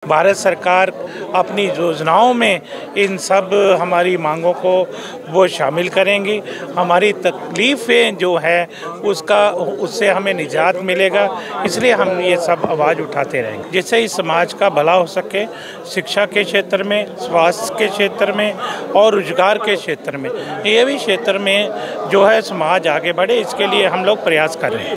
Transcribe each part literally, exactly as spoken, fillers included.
भारत सरकार अपनी योजनाओं में इन सब हमारी मांगों को वो शामिल करेंगी। हमारी तकलीफ़ें जो है उसका उससे हमें निजात मिलेगा, इसलिए हम ये सब आवाज़ उठाते रहेंगे जिससे इस समाज का भला हो सके। शिक्षा के क्षेत्र में, स्वास्थ्य के क्षेत्र में और रोजगार के क्षेत्र में, ये भी क्षेत्र में जो है समाज आगे बढ़े, इसके लिए हम लोग प्रयास कर रहे हैं।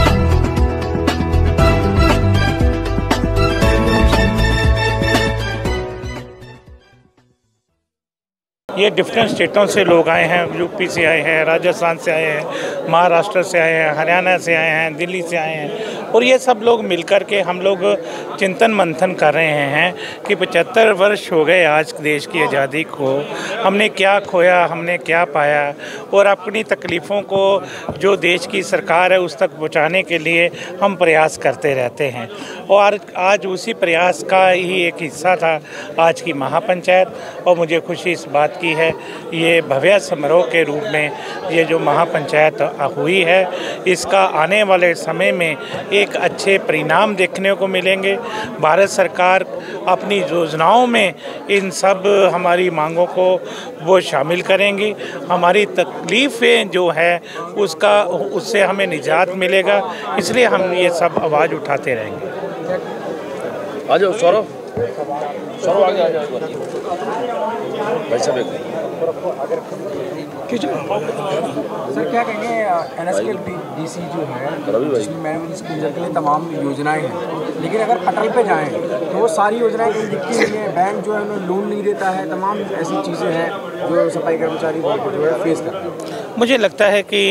ये डिफरेंट स्टेटों से लोग आए हैं, यूपी से आए हैं, राजस्थान से आए हैं, महाराष्ट्र से आए हैं, हरियाणा से आए हैं, दिल्ली से आए हैं, और ये सब लोग मिलकर के हम लोग चिंतन मंथन कर रहे हैं कि पचहत्तर वर्ष हो गए आज देश की आज़ादी को, हमने क्या खोया, हमने क्या पाया, और अपनी तकलीफ़ों को जो देश की सरकार है उस तक पहुँचाने के लिए हम प्रयास करते रहते हैं। और आज उसी प्रयास का ही एक हिस्सा था आज की महापंचायत, और मुझे खुशी इस बात की है ये भव्य समारोह के रूप में ये जो महापंचायत हुई है इसका आने वाले समय में एक अच्छे परिणाम देखने को मिलेंगे। भारत सरकार अपनी योजनाओं में इन सब हमारी मांगों को वो शामिल करेंगी। हमारी तकलीफ़ें जो है उसका उससे हमें निजात मिलेगा, इसलिए हम ये सब आवाज़ उठाते रहेंगे। आ जाओ सौरभ, सौरभ आगे आ जाओ। भाई साहब सर क्या कहेंगे एनएसकेएल डीसी जो है जिसमें मैनेजमेंट स्कीम के लिए तमाम योजनाएं हैं, लेकिन अगर अटल पे जाएं तो वो सारी योजनाएं कहीं दिखती नहीं है, बैंक जो है उन्हें लोन नहीं देता है, तमाम ऐसी चीज़ें हैं जो सफाई कर्मचारी वर्ग जो है फेस करते हैं। मुझे लगता है कि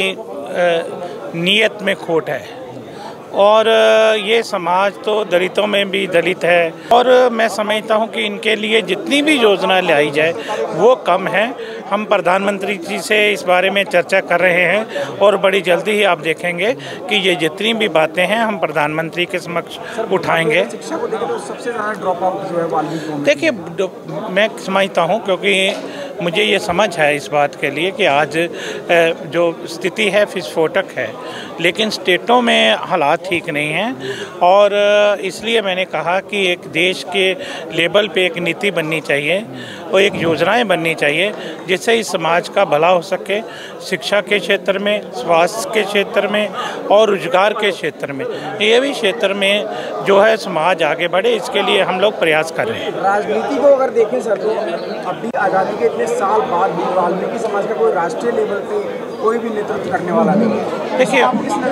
नीयत में खोट है, और ये समाज तो दलितों में भी दलित है, और मैं समझता हूँ कि इनके लिए जितनी भी योजना लाई जाए वो कम है। हम प्रधानमंत्री जी से इस बारे में चर्चा कर रहे हैं, और बड़ी जल्दी ही आप देखेंगे कि ये जितनी भी बातें हैं हम प्रधानमंत्री के समक्ष उठाएंगे। शिक्षा को देखें तो सबसे ज़्यादा ड्रॉप आउट जो है वाल्मीकि। देखिए, मैं समझता हूँ क्योंकि मुझे ये समझ है इस बात के लिए कि आज जो स्थिति है विस्फोटक है, लेकिन स्टेटों में हालात ठीक नहीं हैं, और इसलिए मैंने कहा कि एक देश के लेवल पे एक नीति बननी चाहिए और एक योजनाएं बननी चाहिए जिससे इस समाज का भला हो सके। शिक्षा के क्षेत्र में, स्वास्थ्य के क्षेत्र में और रोजगार के क्षेत्र में, ये भी क्षेत्र में जो है समाज आगे बढ़े, इसके लिए हम लोग प्रयास कर रहे हैं। राजनीति को अगर देखें सर तो अभी आज़ादी के इतने साल बाद भी वाल्मीकि समाज का कोई राष्ट्रीय लेवल पे कोई भी नेतृत्व करने वाला नहीं है। देखिए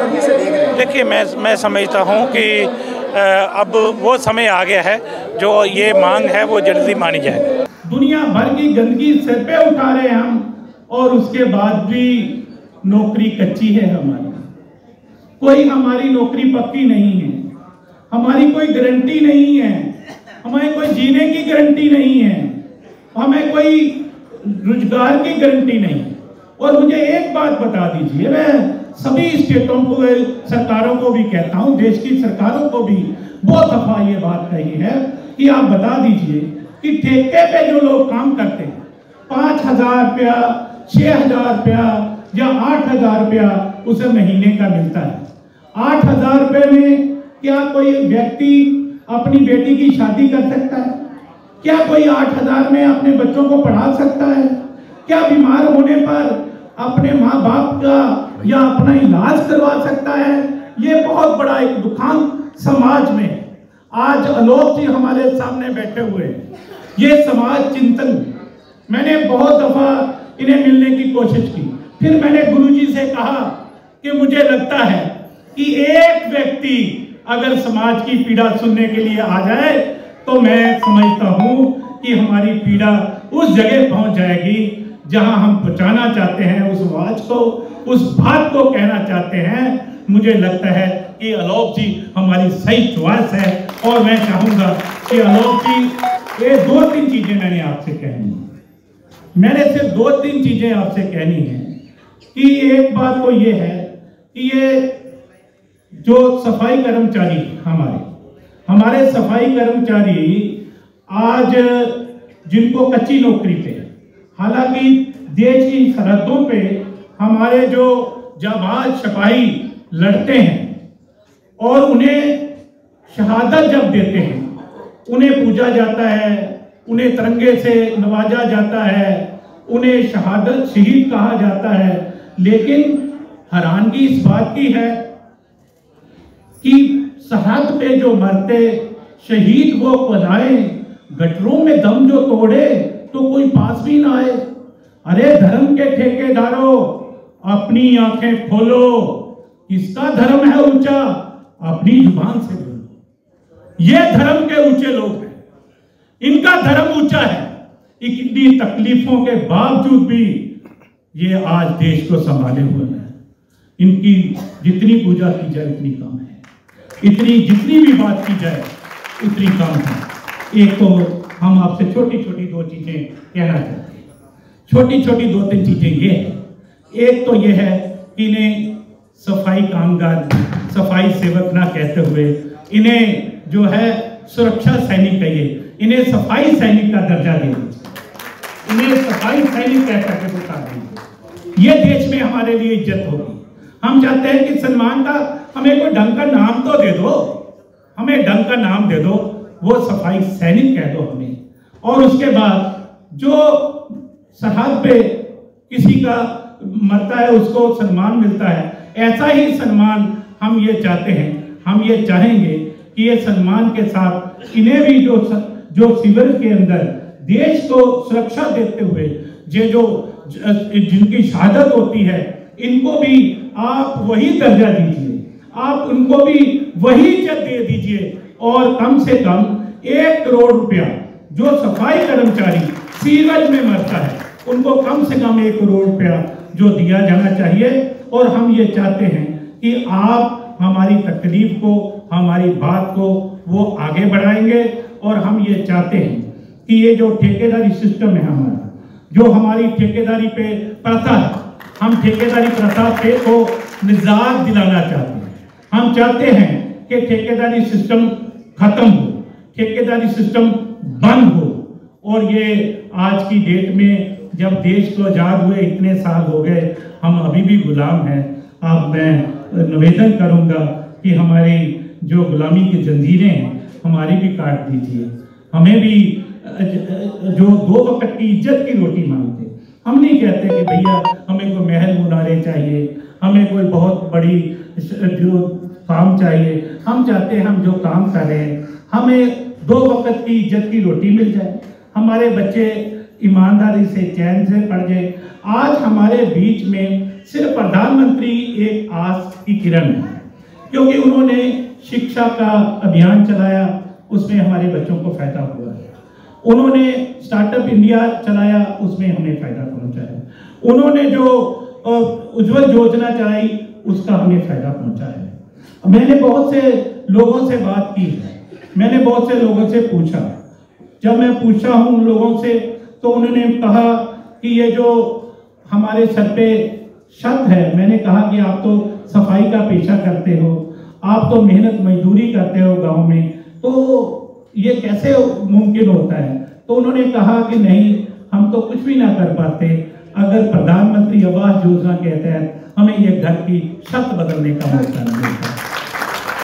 देखिए मैं मैं समझता हूँ कि अब वो समय आ गया है जो ये मांग है वो जल्दी मानी जाए। दुनिया भर की गंदगी सिर पे उठा रहे हैं हम, और उसके बाद भी नौकरी कच्ची है हमारी, कोई हमारी नौकरी पक्की नहीं है, हमारी कोई गारंटी नहीं है, हमें कोई जीने की गारंटी नहीं है, हमें कोई रोजगार की गारंटी नहीं। और मुझे एक बात बता दीजिए, मैं सभी स्टेटों को, सरकारों को भी कहता हूं, देश की सरकारों को भी बहुत दफा ये बात कही है कि आप बता दीजिए कि ठेके पे जो लोग काम करते हैं पाँच हजार रुपया, छः हजार रुपया या आठ हजार रुपया उसे महीने का मिलता है। आठ हजार रुपये में क्या कोई व्यक्ति अपनी बेटी की शादी कर सकता है? क्या कोई आठ हजार में अपने बच्चों को पढ़ा सकता है? क्या बीमार होने पर अपने माँ बाप का या अपना इलाज करवा सकता है? ये बहुत बड़ा एक दुखांत समाज में आज आलोक जी हमारे सामने बैठे हुए हैं। ये समाज चिंतन, मैंने बहुत दफा इन्हें मिलने की कोशिश की, फिर मैंने गुरुजी से कहा कि मुझे लगता है कि एक व्यक्ति अगर समाज की पीड़ा सुनने के लिए आ जाए तो मैं समझता हूं कि हमारी पीड़ा उस जगह पहुंच जाएगी जहां हम पहुंचाना चाहते हैं, उस आवाज को, उस बात को कहना चाहते हैं। मुझे लगता है कि आलोक जी हमारी सही चॉइस है, और मैं चाहूंगा कि आलोक जी ये दो तीन चीजें मैंने आपसे कहनी है, मैंने सिर्फ दो तीन चीजें आपसे कहनी है कि एक बात तो ये है कि ये जो सफाई कर्मचारी हमारे हमारे सफाई कर्मचारी आज जिनको कच्ची नौकरी पे, हालांकि देश की सरहदों पे हमारे जो जाबाज सिपाही लड़ते हैं और उन्हें शहादत जब देते हैं उन्हें पूजा जाता है, उन्हें तिरंगे से नवाजा जाता है, उन्हें शहादत शहीद कहा जाता है। लेकिन हैरानगी इस बात की है कि सरहद पे जो मरते शहीद वो बनाए, गटरों में दम जो तोड़े तो कोई पास भी ना आए। अरे धर्म के ठेकेदारों, अपनी आंखें खोलो, किसका धर्म है ऊंचा? अपनी जुबान से बोलो। ये धर्म के ऊंचे लोग हैं, इनका धर्म ऊंचा है। इतनी तकलीफों के बावजूद भी ये आज देश को संभाले हुए हैं। इनकी जितनी पूजा की जाए उतनी कम है, इतनी जितनी भी बात की जाए उतनी कम है। एक तो हम आपसे छोटी छोटी दो चीजें कहना चाहते हैं। छोटी छोटी दो तीन चीजें ये है। एक तो ये है कि इन्हें सफाई कामगार, सफाई सेवक ना कहते हुए इन्हें जो है सुरक्षा सैनिक कहिए, इन्हें सफाई सैनिक का दर्जा दे दीजिए, इन्हें सफाई सैनिक कह करके बता दीजिए। ये देश में हमारे लिए इज्जत होगी। हम चाहते हैं कि सलमान का हमें कोई ढंग का नाम तो दे दो, हमें ढंग का नाम दे दो, वो सफाई सैनिक कह दो हमें। और उसके बाद जो सरहद पे किसी का मरता है उसको सम्मान मिलता है, ऐसा ही सम्मान हम ये चाहते हैं। हम ये चाहेंगे कि ये सम्मान के साथ इन्हें भी जो जो शिविर के अंदर देश को सुरक्षा देते हुए ये जो जिनकी शहादत होती है, इनको भी आप वही दर्जा दीजिए, आप उनको भी वही इज्जत दे दीजिए। और कम से कम एक करोड़ रुपया जो सफाई कर्मचारी सीवरेज में मरता है उनको कम से कम एक करोड़ रुपया जो दिया जाना चाहिए। और हम ये चाहते हैं कि आप हमारी तकलीफ को, हमारी बात को वो आगे बढ़ाएंगे। और हम ये चाहते हैं कि ये जो ठेकेदारी सिस्टम है हमारा, जो हमारी ठेकेदारी पे प्रथा है, हम ठेकेदारी प्रथा पे को निजात दिलाना चाहते हैं। हम चाहते हैं कि ठेकेदारी सिस्टम खत्म हो, ठेकेदारी सिस्टम बंद हो। और ये आज की डेट में जब देश को आजाद हुए इतने साल हो गए, हम अभी भी गुलाम हैं। अब मैं निवेदन करूंगा कि हमारी जो गुलामी की जंजीरें हैं हमारी भी काट दीजिए। हमें भी जो दो वक्त की इज्जत की रोटी मांगते, हम नहीं कहते कि भैया हमें कोई महल मुनारे चाहिए, हमें कोई बहुत बड़ी जो काम चाहिए। हम चाहते हैं हम जो काम कर रहे हैं हमें दो वक्त की इज्जत की रोटी मिल जाए, हमारे बच्चे ईमानदारी से चैन से पढ़ जाए। आज हमारे बीच में सिर्फ प्रधानमंत्री एक आस की किरण है, क्योंकि उन्होंने शिक्षा का अभियान चलाया, उसमें हमारे बच्चों को फायदा हुआ है। उन्होंने स्टार्टअप इंडिया चलाया, उसमें हमें फायदा पहुंचा है। उन्होंने जो उज्ज्वल योजना चलाई उसका हमें फायदा पहुंचा है। मैंने बहुत से लोगों से बात की है, मैंने बहुत से लोगों से पूछा। जब मैं पूछा हूं उन लोगों से तो उन्होंने कहा कि ये जो हमारे सर पे छत है, मैंने कहा कि आप तो सफाई का पेशा करते हो, आप तो मेहनत मजदूरी करते हो गांव में, तो ये कैसे मुमकिन होता है? तो उन्होंने कहा कि नहीं, हम तो कुछ भी ना कर पाते अगर प्रधानमंत्री आवास योजना के तहत हमें ये घर की छत बदलने का मौका नहीं मिलता।